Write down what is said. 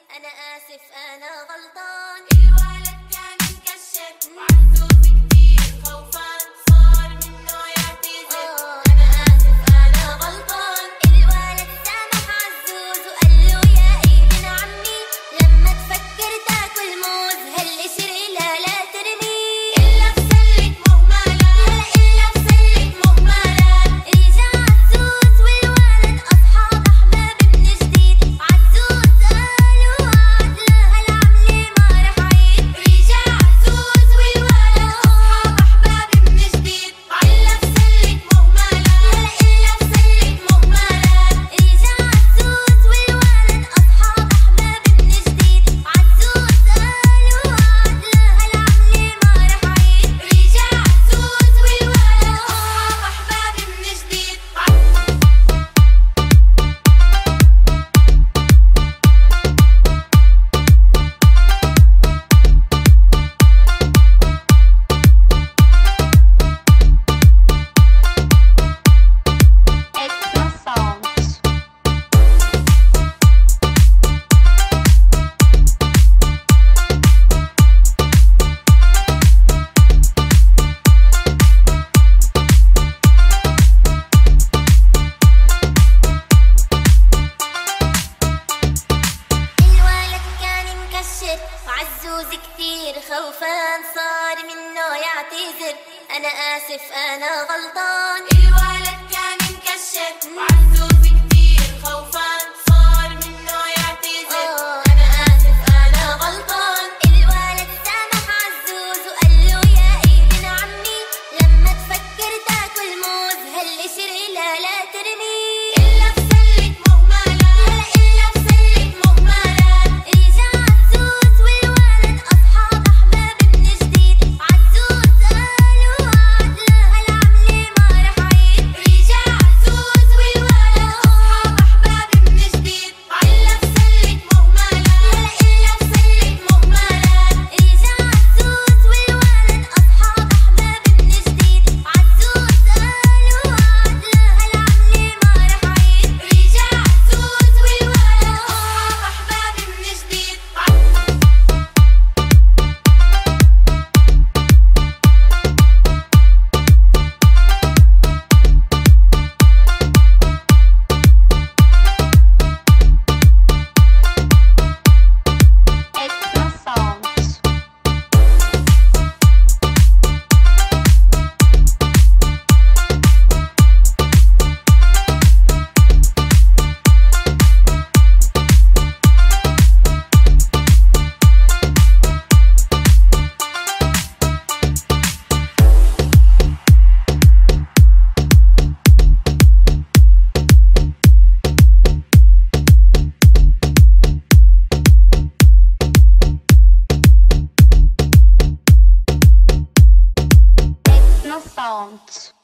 أنا آسف أنا غلطان. الولد كان مكشر وعزوز كتير خوفان صار منه يعتذر. أنا آسف أنا غلطان. الولد سامح عزوز وقال له يا ابن عمي لما تفكر تاكل موز هالقشر إلها لا ترمي إلا بسلة مهملات. إلا بسلة مهملات. رجع عزوز والولد أصحاب أحباب من جديد. عزوز قال وعد لها العملة ما رح عيد. رجع عزوز والولد أصحاب أحباب من جديد. إلا بسلة مهملات. إلا بسلة مهملات. رجع عزوز والولد أصحاب أحباب من جديد. عزوز قال وعد لها العملة ما رح عيد. رجع عزوز والولد أصحاب أحباب من جديد. Extra sounds. الولد كان مكشر وعزوز كتير خوفان صار منه يعتذر. أنا آسف أنا غلطان. الولد كان مكشر وعزوز كتير خوفان صار منه يعتذر. أنا آسف أنا غلطان. الولد سامح عزوز وقال له يا ابن عمي لما تفكر تاكل موز هالقشر إلها لا ترمي إلا بسلة مهملات. إلا بسلة مهملات. رجع عزوز والولد أصحاب أحباب من جديد. عزوز قال وعد لها العملة ما رح عيد. رجع عزوز والولد أصحاب أحباب من جديد. إلا بسلة مهملات. إلا بسلة مهملات. رجع عزوز والولد أصحاب أحباب من جديد. عزوز قال وعد لها العملة ما رح عيد. رجع عزوز والولد أصحاب أحباب من جديد. Extra sounds. Extra sounds.